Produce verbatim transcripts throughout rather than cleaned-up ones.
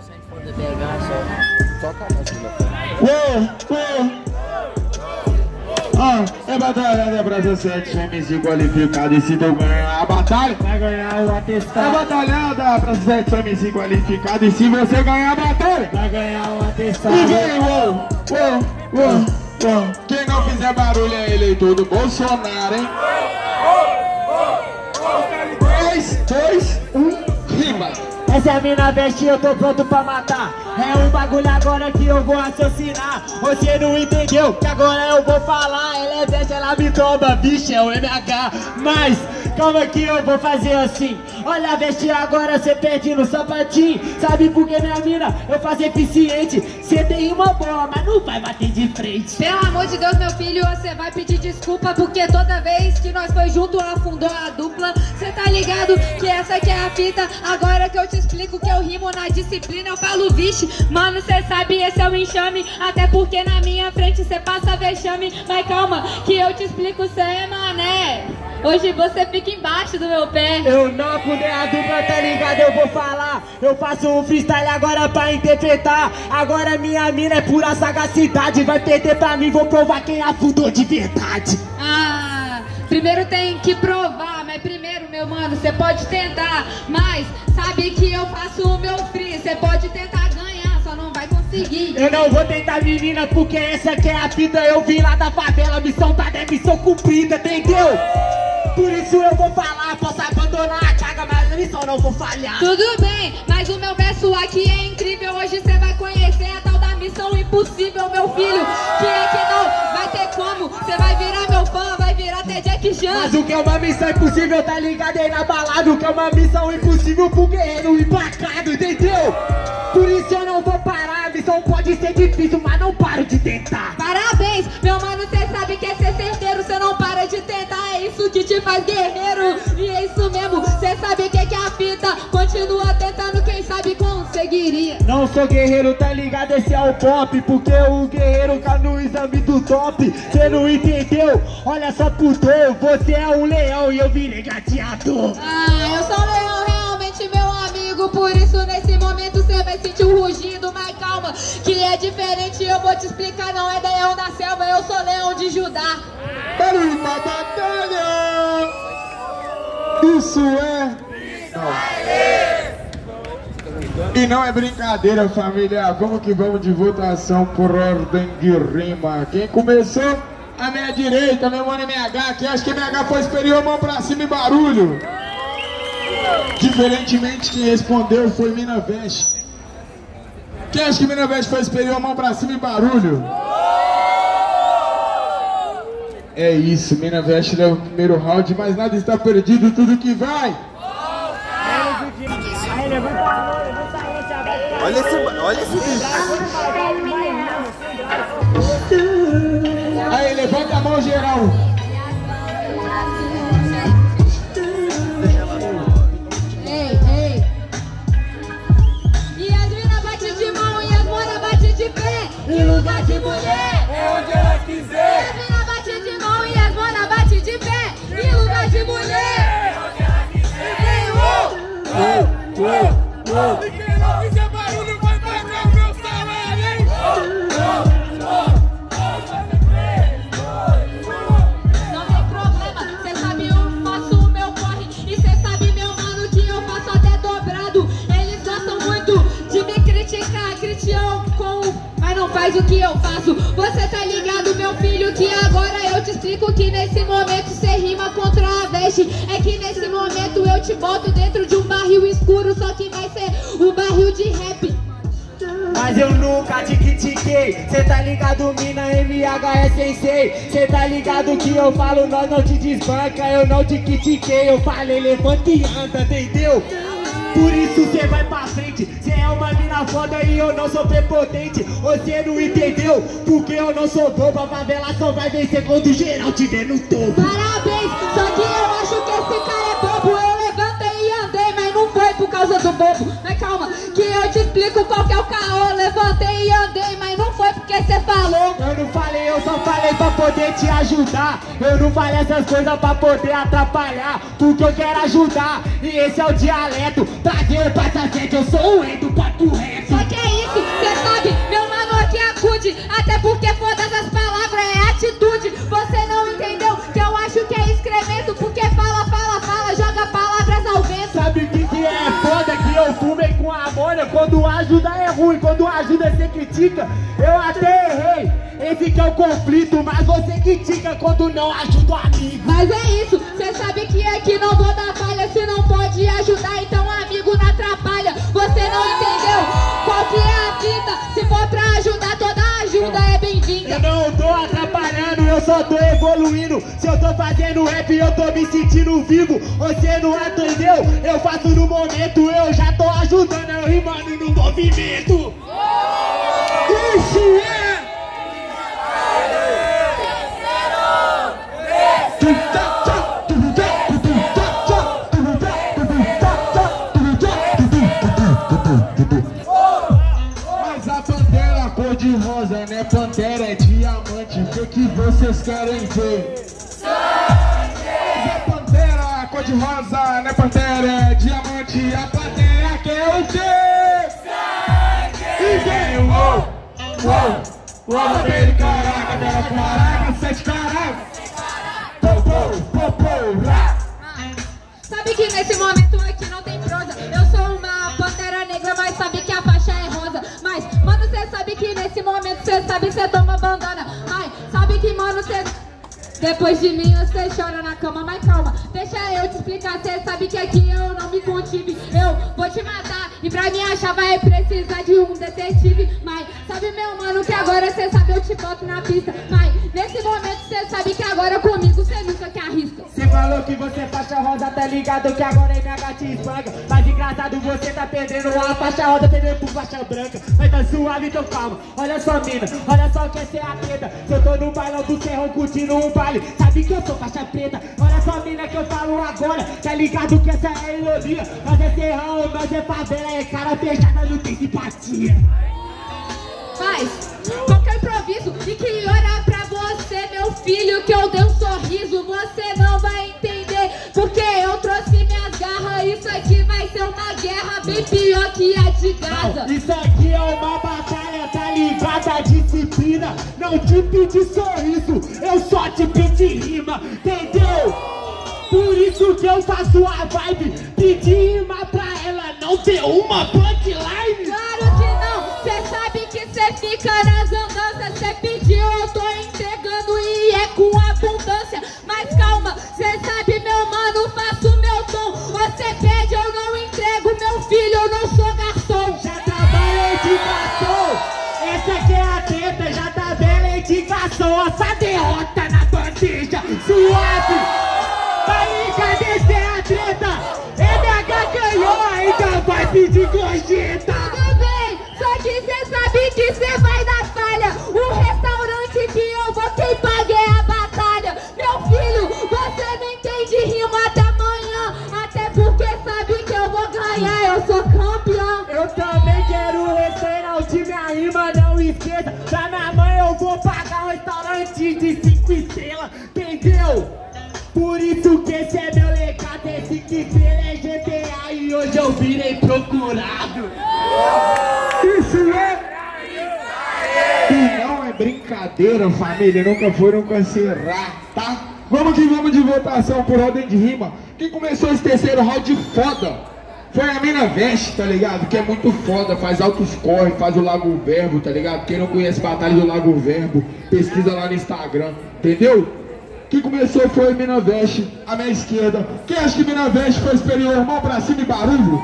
Ah, é batalha pra dezessete M C qualificado. E se tu ganhar a batalha, vai ganhar o atestado. É batalhada pra dezessete M C qualificado. E se você ganhar a batalha, vai ganhar o atestado. E vem, uou, uou, uou, uou. Quem não fizer barulho é eleitor do Bolsonaro, hein? três, dois, um, rima. Essa é a mina veste e eu tô pronto pra matar. É um bagulho agora que eu vou raciocinar. Você não entendeu que agora eu vou falar. Ela é veste, ela me tromba, bicho, é o M H. Mas calma que eu vou fazer assim. Olha a veste agora, cê perde no sapatinho. Sabe por que minha mina eu faço eficiente? Cê tem uma bola, mas não vai bater de frente. Pelo amor de Deus, meu filho, você vai pedir desculpa. Porque toda vez que nós foi junto, afundou a dupla. Cê tá ligado que essa que é a fita. Agora que eu te explico que eu rimo na disciplina, eu falo vixe. Mano, cê sabe, esse é o enxame. Até porque na minha frente cê passa vexame. Mas calma, que eu te explico, cê é mané. Hoje você fica embaixo do meu pé. Eu não puder a dupla, tá ligado? Eu vou falar. Eu faço um freestyle agora pra interpretar. Agora minha mina é pura sagacidade. Vai perder pra mim, vou provar quem afundou de verdade. Ah, primeiro tem que provar. Mas primeiro, meu mano, cê pode tentar. Mas sabe que eu faço o meu free. Cê pode tentar ganhar, só não vai conseguir. Eu não vou tentar, menina, porque essa que é a fita. Eu vim lá da favela, missão tá de missão cumprida, entendeu? Por isso eu vou falar, posso abandonar a carga, mas a missão não vou falhar. Tudo bem, mas o meu verso aqui é incrível. Hoje você vai conhecer a tal da missão impossível, meu filho. Que é que não vai ter como. Você vai virar meu fã, vai virar até Jack Chan. Mas o que é uma missão impossível, tá ligado aí na balada? O que é uma missão impossível pro guerreiro emplacado, entendeu? Por isso eu não vou parar. A missão pode ser difícil, mas não paro de tentar. Parabéns, meu mano, cê sabe que é ser certeiro. Cê não para de tentar, é isso que te faz guerreiro. E é isso mesmo, cê sabe que é que é a fita. Continua tentando, quem sabe conseguiria. Não sou guerreiro, tá ligado? Esse é o pop. Porque o guerreiro cai no exame do top. Cê não entendeu? Olha só pro dor. Você é um leão e eu virei gladiador. Ah, eu sou um leão realmente, meu amigo. Por isso nesse momento cê vai sentir um rugido. Mas calma, que é diferente, eu vou te explicar. Não é leão da selva, eu sou leão de Judá. Barulho pra batalha! Isso é... Não. E não é brincadeira, família. Vamos que vamos de votação por ordem de rima. Quem começou? A minha direita, meu mano M H. Quem acha que M H foi superior, mão pra cima e barulho. Diferentemente, quem respondeu foi Mina Veste. Quem acha que Mina Veste foi superior, mão pra cima e barulho. É isso, Mina Veste leva o primeiro round, mas nada está perdido, tudo que vai. Olha esse, olha esse bicho. Aí, levanta a mão geral. Ei, ei. E as mina bate de mão e as mona bate de pé. E lugar de mulher É onde ela quiser. as mina bate de mão e as mona bate de pé. E lugar de mulher É onde ela quiser. Vem, uou, uou, uou, uou. E quem não fizer barulho vai pagar o meu salário, hein? não tem problema, cê sabe eu faço o meu corre. E cê sabe, meu mano, que eu faço até dobrado. Eles gostam muito de me criticar, criticam com... mas não faz o que eu faço. Você tá ligado, meu filho, que agora eu te explico que nesse momento cê rima contra a veste. É que nesse momento eu te boto dentro de um barril escuro, só que vai ser um barril de rap. Mas eu nunca te critiquei. Cê tá ligado, mina, M H é sensei. Cê tá ligado que eu falo, nós não te desbanca. Eu não te critiquei, eu falei levanta e anda, entendeu? Por isso cê vai pra frente. Cê é uma mina foda e eu não sou prepotente. Você não entendeu? Porque eu não sou bobo. A favela só vai vencer quando geral tiver no topo. Parabéns, só que eu acho que esse cara é bobo. Eu levantei e andei, mas não foi por causa do bobo. Mas calma, que eu te explico qual que é o caô. Levantei e andei, mas não foi porque você falou. Eu não falei, eu só falei pra poder te ajudar. Eu não falei essas coisas pra poder atrapalhar, porque eu quero ajudar. E esse é o dialeto. Prazer, passa gente, eu sou o rei do papo reto. Só Olha, quando ajuda é ruim, quando ajuda você critica. Eu até errei, esse que é o conflito, mas você critica quando não ajuda o amigo. Mas é isso, cê sabe que aqui não vou dar falha. Se não pode ajudar, então amigo não atrapalha. Você não entendeu qual que é a fita. Se for pra ajudar, toda ajuda é bem-vinda. Eu não tô atrapalhando, eu só tô evoluindo. Se eu tô fazendo rap, eu tô me sentindo vivo. Você não entendeu? Eu faço no momento, eu já tô ajudando, eu rimando no movimento. Isso é! Mas a pantera cor de rosa, né? Pantera é diamante. O que, que vocês querem ver? Mas a pantera cor de rosa, né? Pantera é diamante. A plateia quer o quê? E vem o uou, uou, uou, dele, caraca, dela, caraca, sete caraca. Popô, popô, rá. Sabe que nesse momento aqui não tem prosa. Eu sou uma pantera negra, mas sabe que a faixa é rosa. Mas, mano, cê sabe que nesse momento cê sabe que cê toma bandana. Ai, sabe que, mano, cê... Depois de mim você chora na cama, mas calma, deixa eu te explicar. Cê sabe que aqui eu não me contive. Eu vou te matar e pra me achar vai precisar de um detetive. Mas sabe, meu mano, que agora cê sabe eu te boto na pista. Mas nesse momento cê sabe que agora comigo cê nunca que arrisca. Cê falou que você é faixa rosa, tá ligado que agora é minha gata espanca. Mas engraçado, você tá perdendo a faixa rosa, perdendo por faixa branca. Mas tá suave, então calma, olha só mina, olha só que essa é a treta. Se eu tô no bailão do Serrão curtindo um baile, sabe que eu sou faixa preta. Olha só mina que eu falo agora, tá ligado que essa é a ironia. Nós é Serrão, nós é favela, é cara fechada, não tem simpatia. Mas, qualquer improviso e que olhar pra você, meu filho, que eu dei um sorriso, você não vai entender, porque eu trouxe minhas garras. Isso aqui vai ser uma guerra bem pior que a de Gaza. Não, isso aqui é uma batalha, tá ligado? A disciplina não te pedi sorriso, eu só te pedi rima, entendeu? Por isso que eu faço a vibe, pedi rima pra ela não ter uma punchline. Claro que não, cê sabe que cê fica nas andanças. Cê pediu, eu tô entregando e é com abundância. Mas calma, cê sabe, meu mano, faço meu tom. Você pede, eu não entrego, meu filho, eu não sou garçom. Já trabalhei de garçom, essa aqui é a treta. Já trabalhei de garçom, essa derrota na bandeja suave. Aí, cadê cê a treta? M H ganhou, ainda vai pedir gorjeta. Tudo bem, só que cê sabe que cê vai dar falha. O restaurante que eu vou, quem paga é a batalha. Meu filho, você não entende rima até amanhã. Até porque sabe que eu vou ganhar, eu sou campeão. Eu também quero um restaurante, minha rima não esqueça. Pra minha mãe eu vou pagar um restaurante de cinco estrelas, entendeu? Por isso que esse é meu legado, esse que é G T A e hoje eu virei procurado. Isso é! E não é brincadeira, família, nunca foi, nunca será, tá? Vamos que vamos de votação por ordem de rima. Quem começou esse terceiro round foda foi a mina Veste, tá ligado? Que é muito foda, faz altos corre, faz o Lago Verbo, tá ligado? Quem não conhece Batalha do Lago Verbo, pesquisa lá no Instagram, entendeu? Quem começou foi Mina Veste, à minha esquerda. Quem acha que Mina Veste foi superior? Mão pra cima e barulho?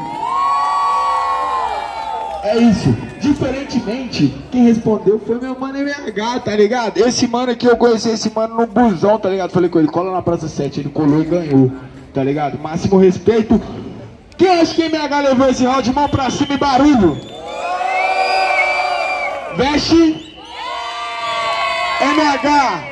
É isso. Diferentemente, quem respondeu foi meu mano M H, tá ligado? Esse mano aqui, eu conheci esse mano no busão, tá ligado? Falei com ele, cola na Praça sete, ele colou e ganhou, tá ligado? Máximo respeito. Quem acha que M H levou esse round? Mão pra cima e barulho? Veste? M H?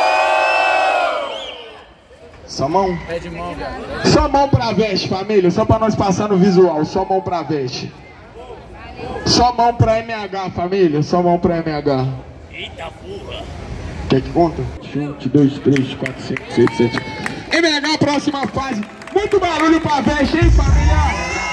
Só mão? É de mão, cara. Só mão pra Veste, família. Só pra nós passar no visual. Só mão pra Veste. Só mão pra M H, família. Só mão pra M H. Eita porra. Quer que conta? um, dois, três, quatro, cinco, seis, sete. M H, próxima fase. Muito barulho pra Veste, hein, família?